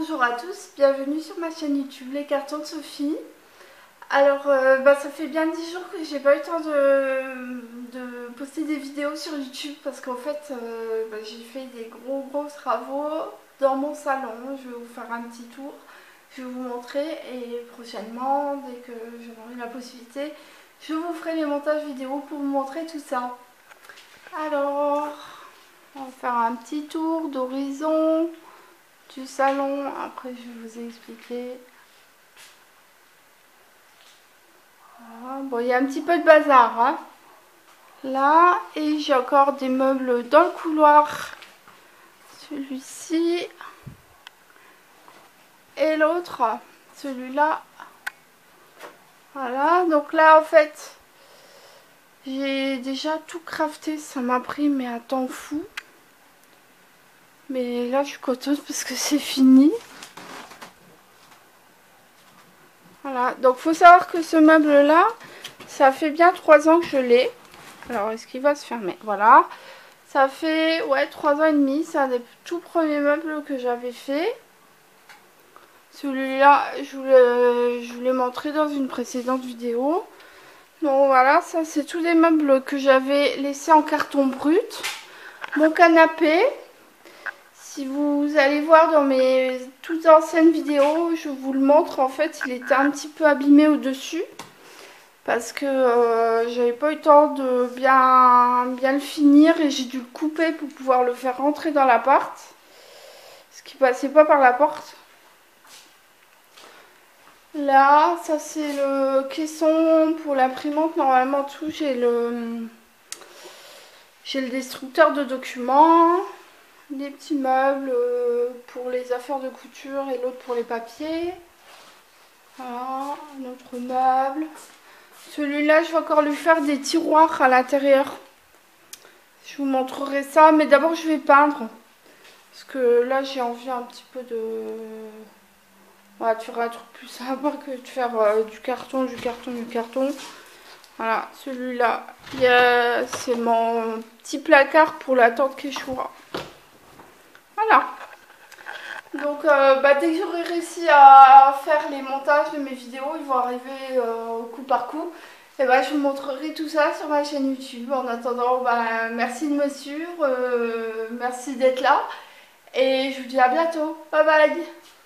Bonjour à tous, bienvenue sur ma chaîne YouTube Les Cartons de Sophie. Alors ça fait bien 10 jours que j'ai pas eu le temps de poster des vidéos sur YouTube parce qu'en fait j'ai fait des gros travaux dans mon salon. Je vais vous faire un petit tour, je vais vous montrer et prochainement, dès que j'aurai la possibilité, je vous ferai les montages vidéo pour vous montrer tout ça. Alors, on va faire un petit tour d'horizon du salon, après je vais vous expliquer. Voilà. Bon, il y a un petit peu de bazar hein, là, et j'ai encore des meubles dans le couloir, celui-ci et l'autre, celui-là. Voilà, donc là en fait j'ai déjà tout crafté, ça m'a pris mais un temps fou, mais là je suis contente parce que c'est fini. Voilà, donc faut savoir que ce meuble là, ça fait bien 3 ans que je l'ai. Alors est-ce qu'il va se fermer? Voilà, ça fait 3 ans et demi, c'est un des tout premiers meubles que j'avais fait. Celui-là, je vous l'ai montré dans une précédente vidéo. Donc voilà, ça c'est tous les meubles que j'avais laissés en carton brut. Mon canapé, si vous allez voir dans mes toutes anciennes vidéos, je vous le montre, en fait il était un petit peu abîmé au-dessus. Parce que j'avais pas eu le temps de bien le finir et j'ai dû le couper pour pouvoir le faire rentrer dans l'appart. Ce qui passait pas par la porte. Là, ça c'est le caisson pour l'imprimante. Normalement tout, j'ai le destructeur de documents. Les petits meubles pour les affaires de couture et l'autre pour les papiers. Voilà, un autre meuble. Celui-là, je vais encore lui faire des tiroirs à l'intérieur. Je vous montrerai ça, mais d'abord je vais peindre. Parce que là, j'ai envie un petit peu de... Voilà, de faire un truc plus sympa que de faire du carton. Voilà, celui-là, c'est mon petit placard pour la tante Quechua. Voilà. Donc dès que j'aurai réussi à faire les montages de mes vidéos, ils vont arriver coup par coup. Et je vous montrerai tout ça sur ma chaîne YouTube. En attendant, merci de me suivre, merci d'être là. Et je vous dis à bientôt. Bye bye.